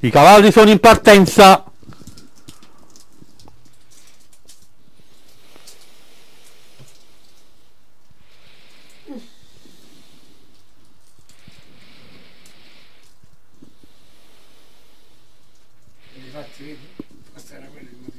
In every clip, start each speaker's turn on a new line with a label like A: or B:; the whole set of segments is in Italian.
A: I cavalli sono in partenza.
B: Infatti, vedi? Questo era quello il motivo.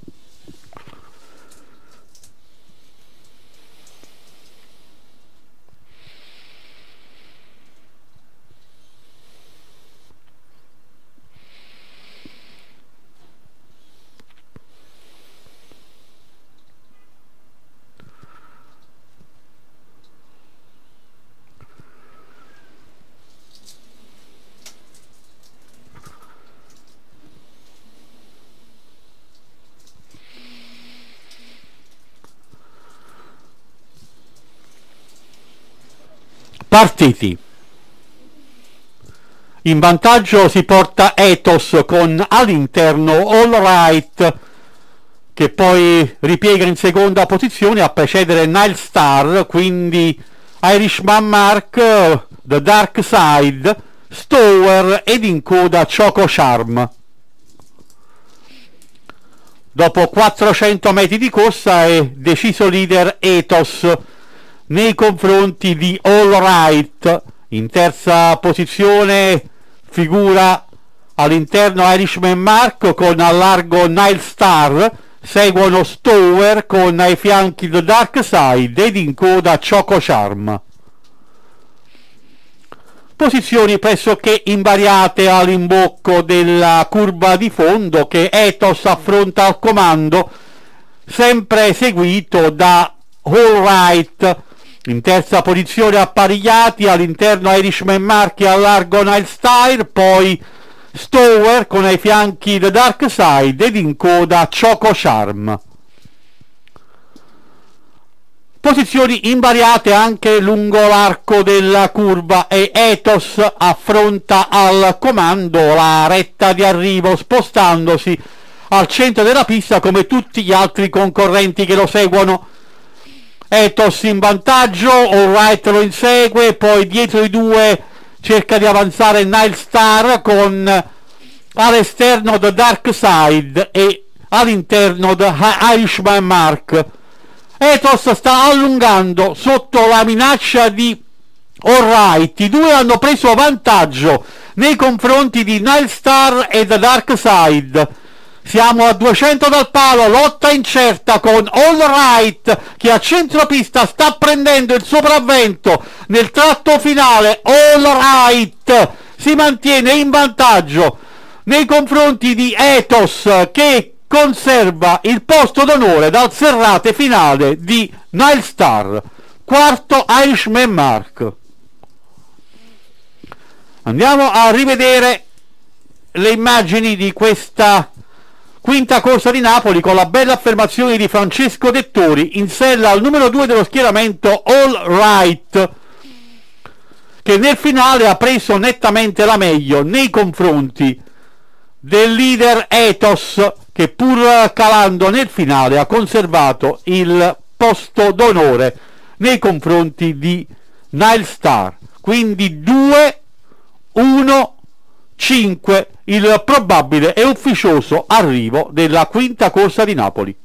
A: Partiti. In vantaggio si porta Ethos con all'interno All Right, che poi ripiega in seconda posizione a precedere Nile Star, quindi Irishman Mark, The Dark Side, Stower ed in coda Choco Charm. Dopo 400 metri di corsa è deciso leader Ethos nei confronti di All Right. In terza posizione figura all'interno Irishman Mark con a largo Nile Star, seguono Stower con ai fianchi The Dark Side ed in coda Choco Charm. Posizioni pressoché invariate all'imbocco della curva di fondo che Ethos affronta al comando, sempre seguito da All Right. In terza posizione apparigliati all'interno Irishman Mark e a largo Nile Star, poi Stower con ai fianchi The Dark Side ed in coda Choco Charm. Posizioni invariate anche lungo l'arco della curva e Ethos affronta al comando la retta di arrivo spostandosi al centro della pista come tutti gli altri concorrenti che lo seguono. Ethos in vantaggio, All Right lo insegue, poi dietro i due cerca di avanzare Nile Star con all'esterno The Dark Side e all'interno The Irishman Mark. Ethos sta allungando sotto la minaccia di All Right. I due hanno preso vantaggio nei confronti di Nile Star e The Dark Side. Siamo a 200 dal palo, lotta incerta con All Right che a centropista sta prendendo il sopravvento nel tratto finale. All Right si mantiene in vantaggio nei confronti di Ethos che conserva il posto d'onore dal serrate finale di Nile Star. Quarto Irishman Mark. Andiamo a rivedere le immagini di questa quinta corsa di Napoli con la bella affermazione di Francesco Dettori in sella al numero 2 dello schieramento All Right, che nel finale ha preso nettamente la meglio nei confronti del leader Ethos che pur calando nel finale ha conservato il posto d'onore nei confronti di Nile Star. Quindi 2-1-5 il probabile e ufficioso arrivo della quinta corsa di Napoli.